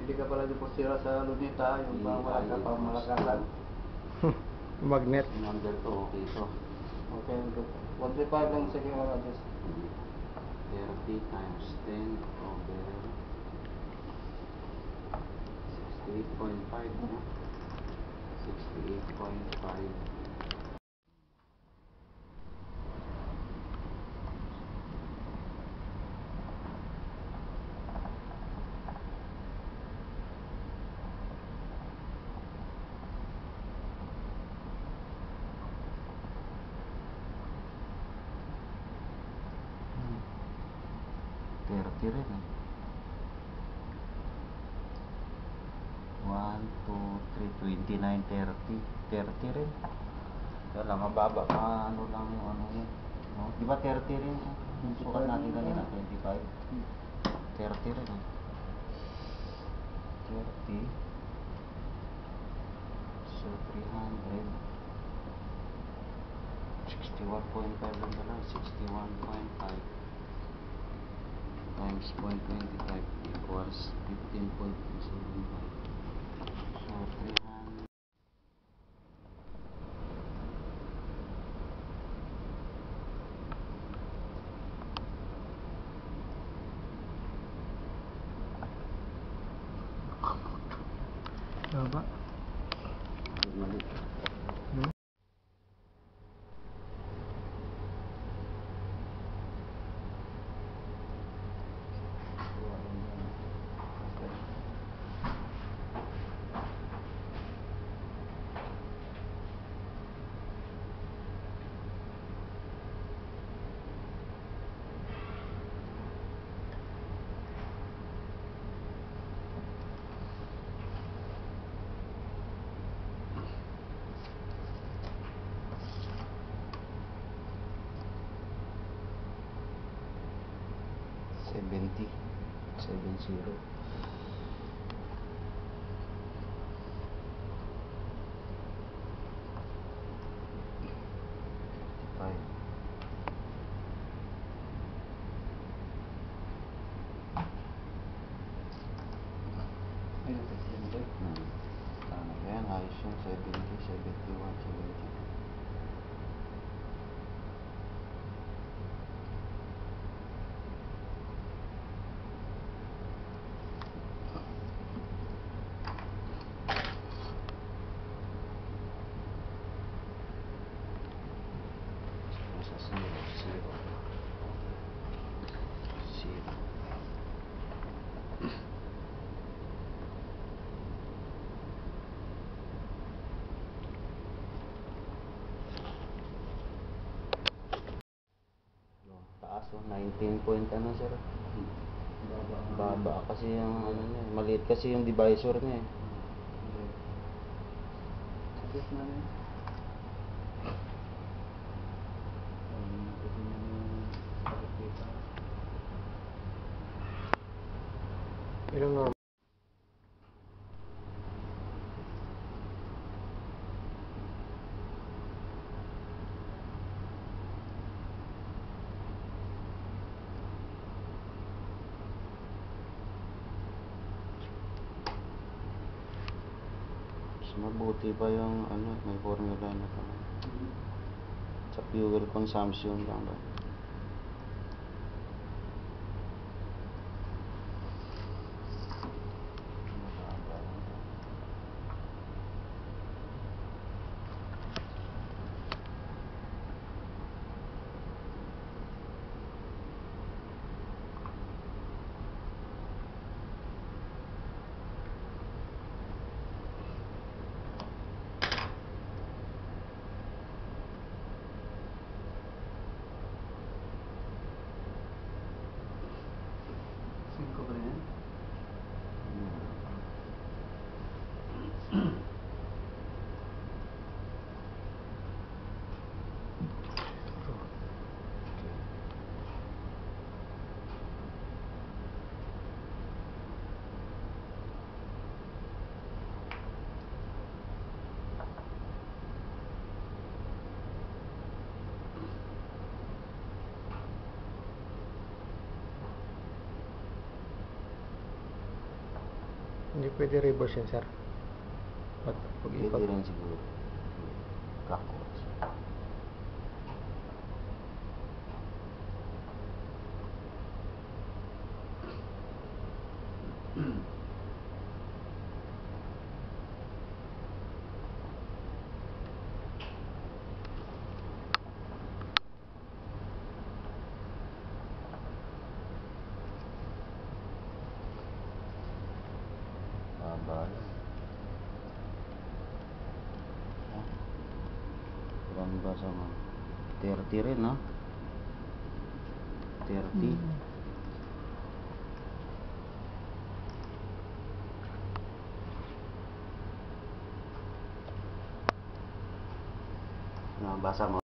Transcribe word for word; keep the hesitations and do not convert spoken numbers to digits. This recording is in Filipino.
Hindi ka pala deposira sa lunita, yung pamalag ka, pamalagasan. Magnet. Number to, okay ito. Okay, good. one thirty-five lang sige mga adjust. thirty times ten over sixty-eight point five, no? sixty-eight point five. thirty rin eh. one, two, three, twenty-nine, thirty. thirty rin. Kaya lang, mababa pa ano lang yung ano yun. No? Di ba thirty rin? Yung sukat natin kanina, twenty-five. thirty rin eh. thirty. So, three hundred. sixty-one point five lang pala. sixty-one point five. Times zero point two five equals fifteen point seven five. So three hundred. Baba. Mali. Hmm? seventy. seven zero. fifty-five. Ayun, presidente. Hmm. Tama yan. Ayos yung seventy, seventy-one, seventy. Sa zero, zero. Zero. Taas o, nineteen point ano sir? Baba. Baba kasi yung ano niya, maliit kasi yung divisor niya eh. Adjust na rin. Um, kasi na yung pagkita. Ilang normal? Mas mabuti pa yung ano, may formula na pa. Sa fuel consumption lang ba? Mababa lang. Hindi pwede reverse yan, sir. Pag Pwede pag-ikot. rin siguro. Backwards. Baba lang. Ilan ba sa mga? thirty rin, ha? thirty. Hmm. Nabasa mo?